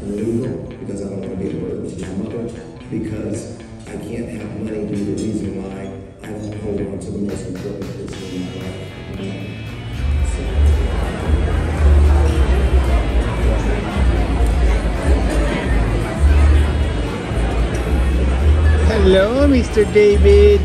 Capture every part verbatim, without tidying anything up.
legal because I don't want to be a burden to my mother, because I can't have money be the reason why I don't hold on to the most important person in my life. Hello, Mister David.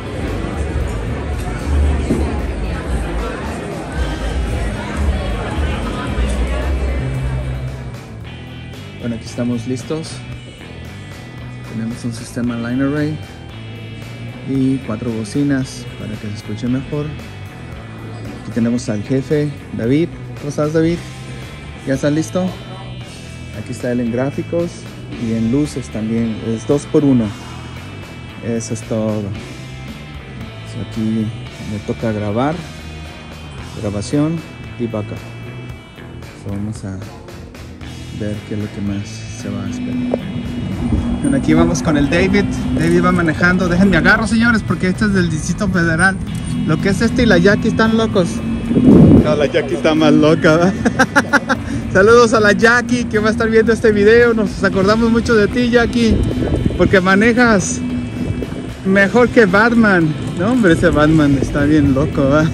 Bueno, aquí estamos listos. Tenemos un sistema line array y cuatro bocinas para que se escuche mejor. Aquí tenemos al jefe, David. ¿Cómo estás, David? ¿Ya estás listo? Aquí está él en gráficos y en luces también. Es dos por uno. Eso es todo. So, aquí me toca grabar, grabación y backup. So, vamos a ver qué es lo que más se va a esperar. Bueno, aquí vamos con el David. David va manejando. Déjenme agarro, señores, porque este es del Distrito Federal. Lo que es este y la Jackie están locos. No, la Jackie está más loca, ¿verdad? Saludos a la Jackie que va a estar viendo este video. Nos acordamos mucho de ti, Jackie, porque manejas mejor que Batman. No, hombre, ese Batman está bien loco, ¿verdad?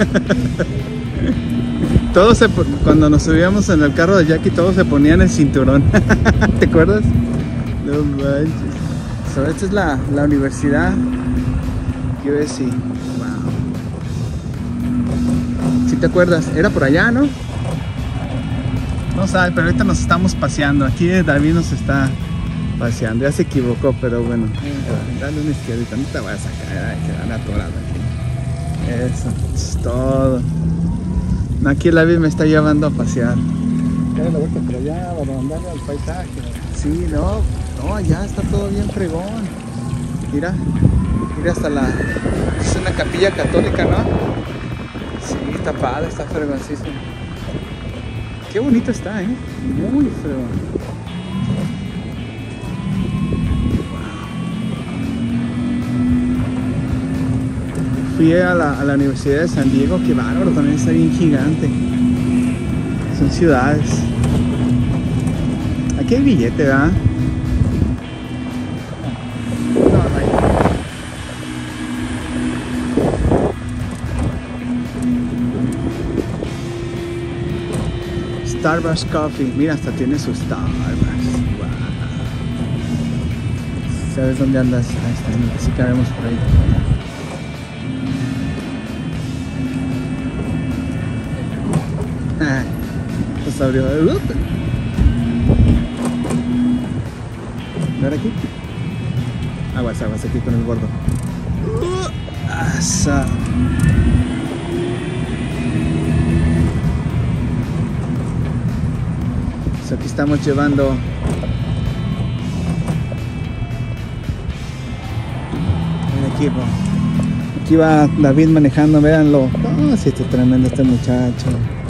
Todos se, cuando nos subíamos en el carro de Jackie, todos se ponían el cinturón. ¿Te acuerdas? No manches. So, esta es la, la universidad U S C. Wow. ¿Sí te acuerdas? Era por allá, ¿no? No sabes, pero ahorita nos estamos paseando. Aquí David nos está paseando. Ya se equivocó, pero bueno. Dale una izquierdita, no te vayas a caer. Ay, quedar atorado aquí. Eso es todo. Aquí el David me está llevando a pasear. Dale la vuelta por allá para mandarle al paisaje. Sí, no, no, allá está todo bien fregón. Mira, mira hasta la... Es una capilla católica, ¿no? Sí, está padre, está fregoncísimo. Qué bonito está, ¿eh? Muy fregón. Fui a la, a la Universidad de San Diego, que bárbaro, también está bien gigante. Son ciudades. Aquí hay billete, ¿verdad? No, no hay. Starbucks Coffee. Mira, hasta tiene su Starbucks. Wow. ¿Sabes dónde andas? Ahí está, así cabemos por ahí. Pues abrió. ¿Ver aquí? Aguas, aguas aquí con el gordo. Asa. Pues aquí estamos llevando el equipo. Aquí va David manejando, véanlo. Oh, sí, está tremendo este muchacho.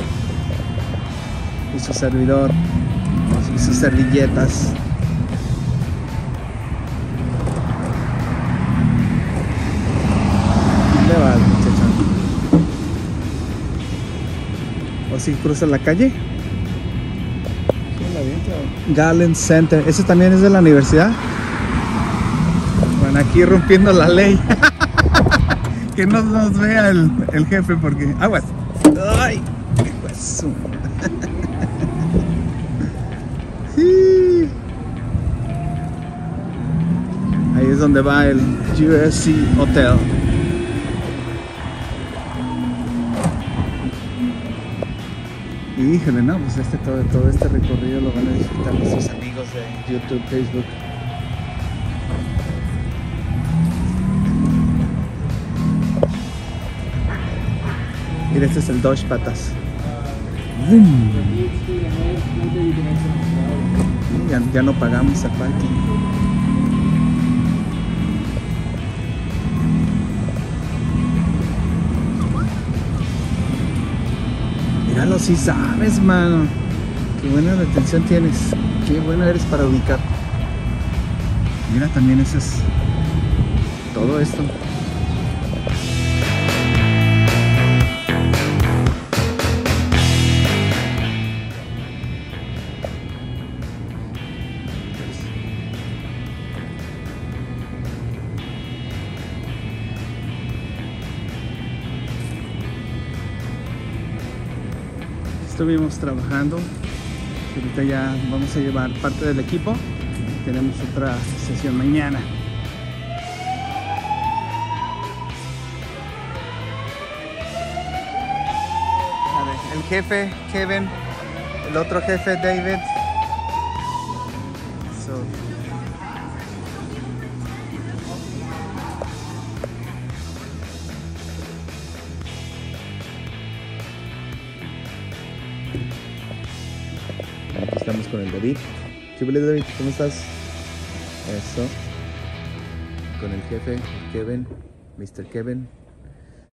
Y su servidor y sus servilletas. ¿Dónde va el muchacho? ¿O si cruza la calle? Galen Center. ¿Ese también es de la universidad? Bueno, aquí rompiendo la ley. Que no nos vea el, el jefe porque... ¡Aguas! ¡Ay! ¡Qué hueso! Ahí es donde va el U S C Hotel. Híjole, no, pues este, todo, todo este recorrido lo van a disfrutar nuestros amigos de YouTube, Facebook. Mira, este es el Dodge Patas. ¡Bum! Ya, ya no pagamos el parking. Míralo, si sabes, mano. Qué buena retención tienes. Qué bueno eres para ubicar. Mira, también ese es todo esto. estuvimos trabajando. Ahorita ya vamos a llevar parte del equipo. Tenemos otra sesión mañana. A ver, el jefe Kevin, el otro jefe David. So, aquí estamos con el David. Chúbele, David, ¿cómo estás? Eso. Con el jefe Kevin, mister Kevin.